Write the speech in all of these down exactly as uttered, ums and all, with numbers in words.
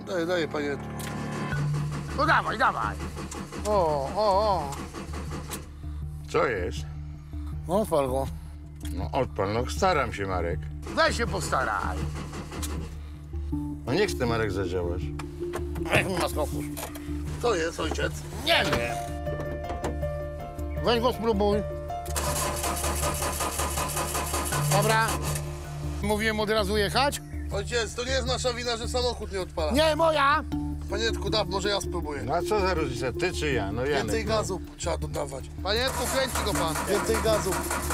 Daję, daję, panie. No dawaj, dawaj. O, o, o. Co jest? No odpal go. No odpal, no staram się, Marek. Weź się postaraj. No niech ty, Marek, zadziałasz. Weź na skoku. Co jest, ojciec? Nie wiem. Weź go spróbuj. Dobra. Mówiłem od razu jechać? Ojciec, to nie jest nasza wina, że samochód nie odpala. Nie, moja. Panietku, da, może ja spróbuję. No a co za różnica, ty czy ja? No Janek. Więcej no. gazu trzeba dodawać. Panietku, kręci go pan. Więcej gazu.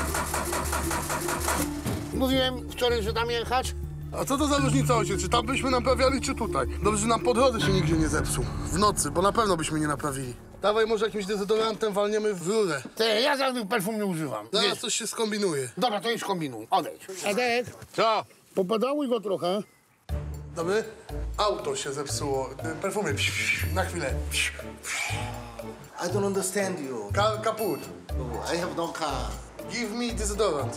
Mówiłem wczoraj, że tam jechać. A co to za różnica, ojciec? Czy tam byśmy naprawiali, czy tutaj? Dobrze, że nam po drodze się nigdzie nie zepsuł. W nocy, bo na pewno byśmy nie naprawili. Dawaj, może jakimś dezodorantem walniemy w rurę. Ty, ja żadnych perfum nie używam. Zaraz Wiesz. coś się skombinuje. Dobra, to już kombinuj. Odejdź. Edek, Co? popadałuj go trochę. Dobry? Auto się zepsuło. Perfumy. Na chwilę. I don't understand you. Ka kaput. Oh, I have no car. Give me dezodorant.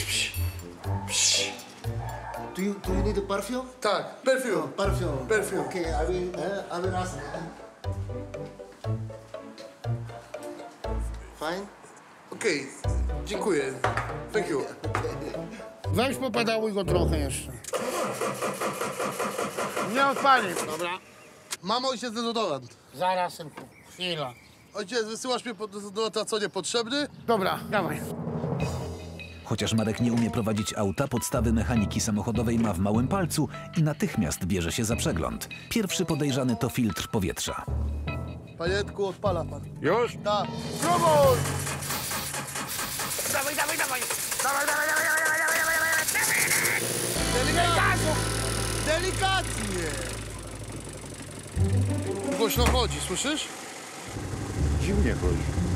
Do you do you need a perfume? Tak, perfume. Perfume. Perfume. Okay, I will uh, I will ask. Fine. Okej, dziękuję. Thank you. Weź popadałuj go trochę jeszcze. Nie odpali. Dobra. Mam, ojciec, dezodorant. Zaraz, synku. Chwila. Ojciec, wysyłasz mnie po dezodorant, a co niepotrzebny? Dobra, dawaj. Chociaż Marek nie umie prowadzić auta, podstawy mechaniki samochodowej ma w małym palcu i natychmiast bierze się za przegląd. Pierwszy podejrzany to filtr powietrza. Panietku, odpala pan. Już? Tak. Spróbuj! Dawaj, dawaj, dawaj! Dawaj, dawaj, dawaj, dawaj, dawaj, dawaj, dawaj! Delikatnie. Głośno chodzi, słyszysz? Dziwnie chodzi.